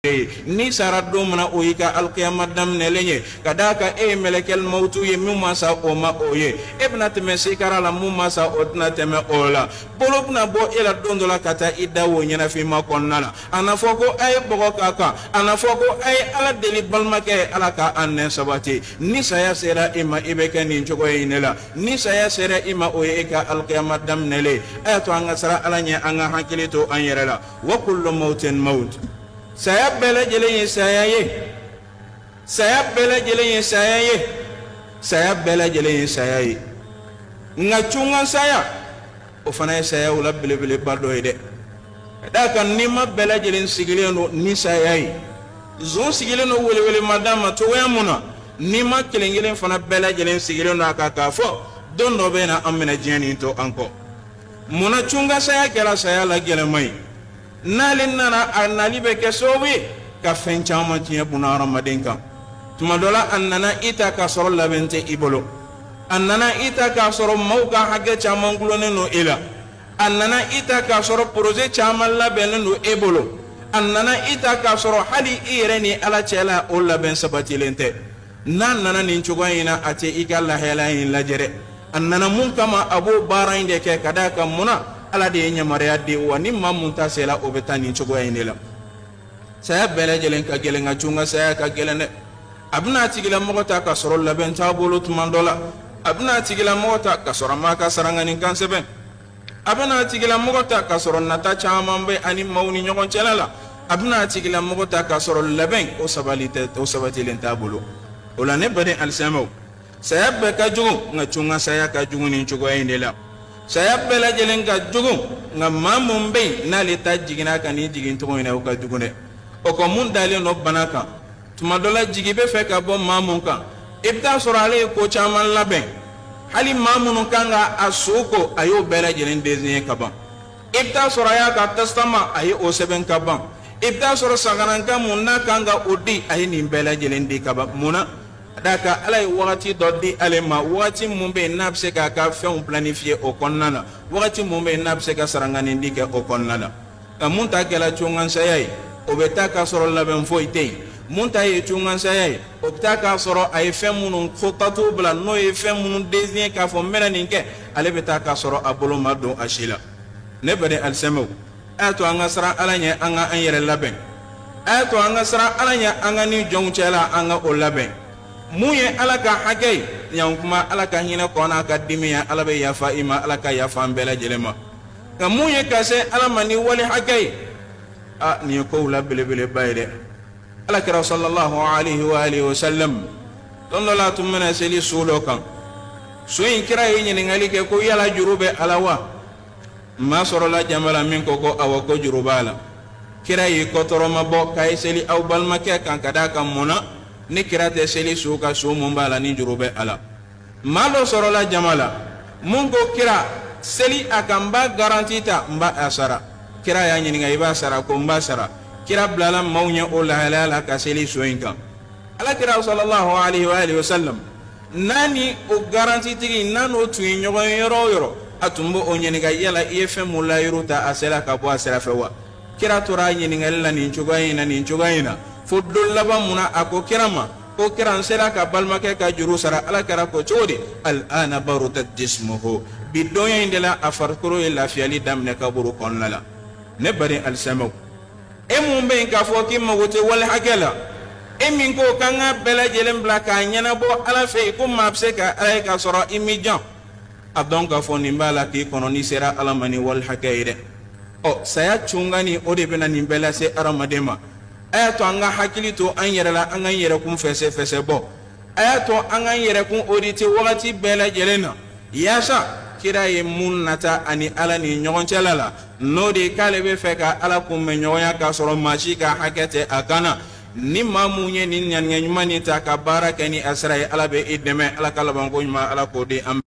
ni sara domana o yika alqiyamah dam nelenye kadaka e melekel mautu ye mumma sa o ma oye ibna teme sikara la mumma sa otna teme ola bolokna bo ila dondola kata idawo nyana fi ma konnala ana foko ay bogo kaka ana foko ay ala deli balmake ala ka anne sabati ni saya sera ima ibeke ni njogo inela ni saya sera ima oye ka alqiyamah dam nele ato anga sara alanya anga hakilito anyerela wa kullu mautin maut saya bela jele saya ye saya bela jele saya ye saya bela jele saya ye ngachunga saya o fana saya wala bele bardo ide da kan ni ma bela jele sigileno ni saya ye zon sigileno wele madama to wayamuna ni ma kelengelen fana bela jele sigileno aka fo don no bena amena jeni to anko muna chunga saya kala saya la gele mai nalin nana anali be kesowi ka fen chama tiya buna ramadan kan tuma dola annana ita ka soro labente ibolo annana ita ka soro mauka hage chama ngulone no ila annana ita ka soro projet chama labene no ebolo annana ita ka soro hali ireni ala chela o laben sabatilente nana nin chugayina ate ikalla helayin lajere annana mun kama abu barainde ke kadaka muna ala de nyamare ade wani mamunta sela obetani chugayine la saya bele jelen ka gelenga chunga saya ka gelene abna tigila mogota ka soro laben tabolo tumandola abna tigila mogota ka soro maka sarangani kansebe abna tigila mogota ka soro nata chamambe ani mauni nyogon chelala abna tigila mogota ka soro laben o sabatilin tabolo ola ne bade alsamo saya be ka jugu nga chunga saya ka jugu ni chugayine la saya bela jelen ka jugu nga mamumbe na leta jigina kani jigin to ina ka jugune o ko mun dale no banaka tuma dola jigibe fe ka bo mamun kan ibta surale ko chaman laben hali mamun kanga asuko ayo bela jelen dezinye kaban ibta suraya ka testama ayo o seben kaban ibta sura sangananka munna kanga odi ayi ni bela jelen di kaban muna daka alay wakati dodi alema wakati mumbe napse ka fen planifier o konnana wakati mumbe napse ka sarangani ndike o konnana munta kala chungan sayay obeta ka soro laben foite munta ye chungan sayay obeta ka soro ay fen munun khotatu bla no ye fen munun désigner ka fo melaninke ale beta ka soro abolo mado ashila ne bade alsemo ato anga sara alanya anga anyere laben ato anga sara alanya anga ni jongchela anga o laben muye alaka hagay yankuma alaka hina kona ka dimiya alabe yafa ima alaka yafa mbela jelema ka muye kase alamani wali hagay ni ko la bele bayde alaka sallallahu alaihi wa alihi wasallam don la tumana seli sulo kan so in kira yin ngali ke ko yala jurube alawa ma soro la jamala min ko awa ko jurubala kira yi ko toroma bo kay seli aw balmake kan kada kan muna ni kirate seli suka su mumbala ni jurube ala malo sorola jamala mungo kira seli akamba garantita mba asara kira ya nyini ngai ba sara ko mba sara kira blala maunya o la halala ka seli soinka ala kira sallallahu alaihi wa alihi wasallam nani o garantiti nano tuyi nyogo yoro atumbo o nyini ga yala ife mulayru ta asela ka bo asela fewa kira tora nyini ngai la ni chugayina fudul laba muna ako kirama ko kiran sera ka balmake ka juru sara ala kara ko chodi al ana barutat jismuhu bidoya indela afarkuru ila fiali damne ka buru konnala ne bari al samaw mumbe ka fo kimma wote wal hakala min ko kanga bela jelen blaka nyana bo ala fe ko mapse ka ala ka soro imijan adon ka fo nimbala ki kono ni sera ala mani wal hakaire o saya chungani ode bena nimbala se aramadema ayato anga hakilito an yerela anga yere kun fese bo ayato anga yere kun oditi wakati bela jelena yasa kira ye mun nata ani ala ni nyogon chelala no de kale be feka ala kun me nyoya ka soro machi ka hakete akana ni mamunye ni nyanyanyuma ni ta ka baraka ni asrai ala be ideme ala kala bango nyuma ala ko de am